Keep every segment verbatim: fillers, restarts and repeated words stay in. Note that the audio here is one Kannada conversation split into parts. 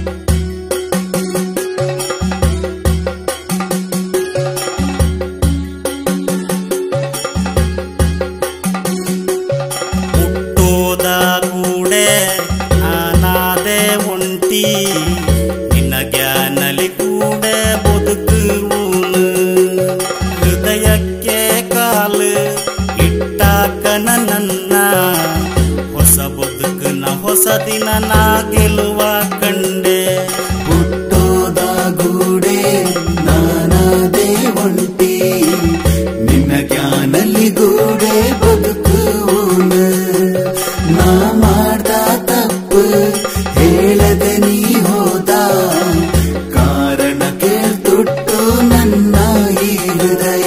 ಹುಟ್ಟೋದ ಕೂಡೆ ನಾನಾದೆ ಒಂಟಿ ನಿನ್ನ ಜ್ಞಾನಲಿ ಕೂಡೆ ಬದುಕುವನು ಹೃದಯಕ್ಕೆ ಕಾಲು ಇಟ್ಟಾಕನ ನನ್ನ ಹೊಸ ಬದುಕನ ಹೊಸ ದಿನ ನಾ ಗೆಲುವ ಕಂಡೆ ಹುಟ್ಟೋದ ಗೂಡೆ ನಾನಾದೆ ಒಂಟಿ ನಿನ್ನ ಜ್ಞಾನಲಿ ಗೂಡೆ ಬದುಕುವನು ನಾ ಮಾಡ್ದ ತಪ್ಪು ಹೇಳದೆ ನೀ ಹೋದ ಕಾರಣ ಕೇಳ್ತುಟ್ಟು ನನ್ನ ಈ ಹೃದಯ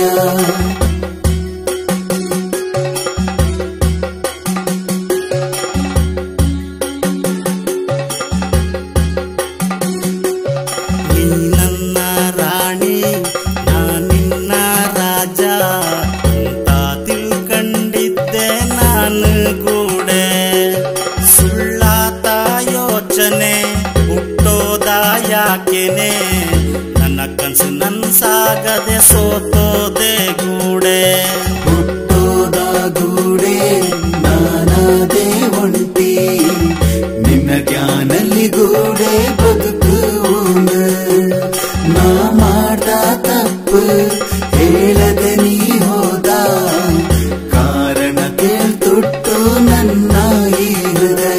ನೀ ನನ್ನ ರಾಣಿ ನಾ ನಿನ್ನ ರಾಜ ಅಂತ ತಿಳ್ಕೊಂಡಿದ್ದೆ ನಾನು ಗೂಡೆ ಸುಳ್ಳಾತ ಯೋಚನೆ ಹುಟ್ಟೋದ ಯಾಕೆನೆ ನನ್ನ ಕನಸು ನನ್ಸಾಗದೆ ಸೋತೋದೆ ಗೂಡೆ ಹುಟ್ಟೋದ ಗೂಡೆ ನಾನಾದೆ ಒಂಟಿ ನಿನ್ನ ಜ್ಞಾನಲಿ ಗೂಡೆ ಬದುಕುವನು ನಾ ಮಾಡ್ದ ತಪ್ಪು ಹೇಳದೆ ನೀ ಹೋದ ಕಾರಣ ಕೇಳ್ತುಟ್ಟು ನನ್ನ ಈ ಹೃದಯ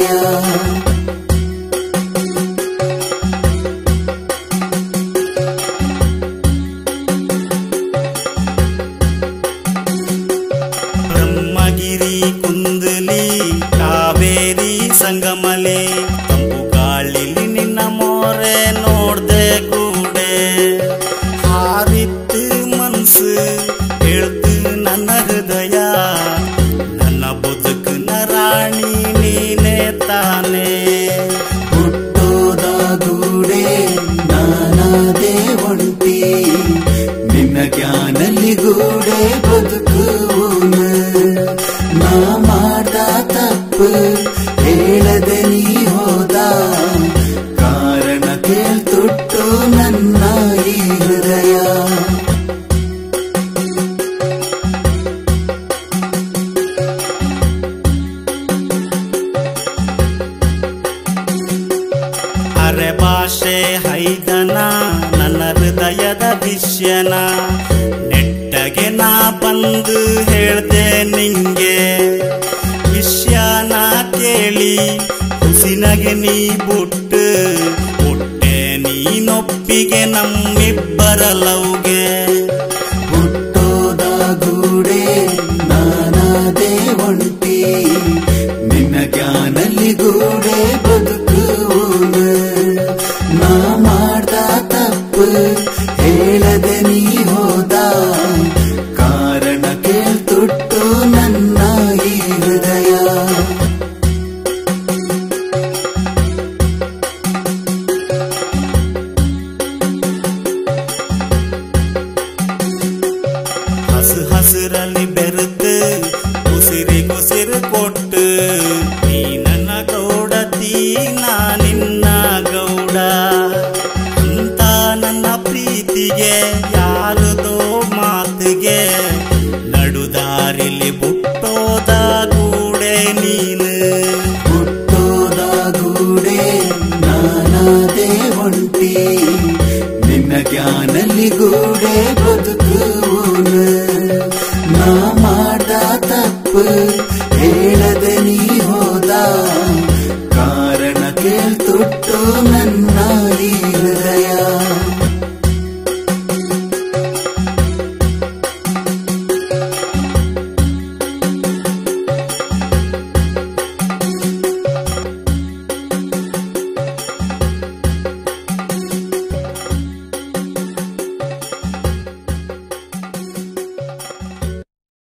ಬ್ರಹ್ಮಗಿರಿ ಕುಂದಲಿ ಕಾವೇರಿ ಸಂಗಮಲೆ ತಂಪು ಗಾಳಿಲಿ ನಿನ್ನ ಮೋರೆ ನೋಡ್ದೆ ಗೂಡೆ ಹಾರಿತ್ತು ಮನ್ಸು ಹೇಳ್ತು ನನ್ನ ಹೃದಯ ನನ್ನ ಬದುಕಿನ ರಾಣಿ ನೀನೇ ತಾನೇ ಹುಟ್ಟೋದ ಗೂಡೆ ನಾನಾದೆ ಒಂಟಿ ನಿನ್ನ ಜ್ಞಾನಲಿ ಗೂಡೆ ಬದುಕುವನು ನಾ ಮಾಡ್ದ ತಪ್ಪು ಹೇಳದೆ ನೀ ಹೋದ ಕಾರಣ ಕೇಳ್ತುಟ್ಟು ನನ್ನ ಈ ಹೃದಯ ಅರೆ ಭಾಷೆ ಹೈದನ ನನ್ನ ಹೃದಯದ ವಿಷಯನ ನೆಟ್ಟಗೆ ನಾ ಬಂದು ಹೇಳ್ದೆ ನಿಂಗೆ ವಿಷಯನ ಕೇಳಿ ಹುಸಿನಗೆ ನೀ ಬುಟ್ಟು ಹುಟ್ಟೆ ನೀನೊಪ್ಪಿಗೆ ನಮ್ಮಿಬ್ಬರ ಲವ್ಗೆ ಹುಟ್ಟೋದ ಗೂಡೆ ನಾನಾದೆ ಒಂಟಿ ನಿನ್ನ ಜ್ಞಾನಲಿ ಗೂಡೆ ಬದುಕುವನು ನಾ ಮಾಡ್ದ ತಪ್ಪು ಹೇಳದೆ ನೀ ಹೋದ ಕಾರಣ ಕೇಳ್ತುಟ್ಟು ನನ್ನ ಈ ಹೃದಯ ಹಸು ಹಸಿರಲ್ಲಿ ಬೆರೆತು ಉಸಿರಿಗುಸಿರು ಕೊಟ್ಟು ನೀ ನನ್ನ ಗೌಡತಿ ನಾ ನಿನ್ನ ಗೌಡ ಅಂತ ನನ್ನ ಪ್ರೀತಿಗೆ ಯಾರದೋ ಮಾತಿಗೆ ನಡುದಾರಿಲಿ ಬುಟ್ಟೋದ ಗೂಡೆ ನೀನು ಹುಟ್ಟೋದ ಗೂಡೆ ನಾನಾದೆ ಒಂಟಿ ನಿನ್ನ ಜ್ಞಾನಲಿ ಗೂಡೆ ಬದುಕುವನು ನಾ ಮಾಡ್ದ ತಪ್ಪು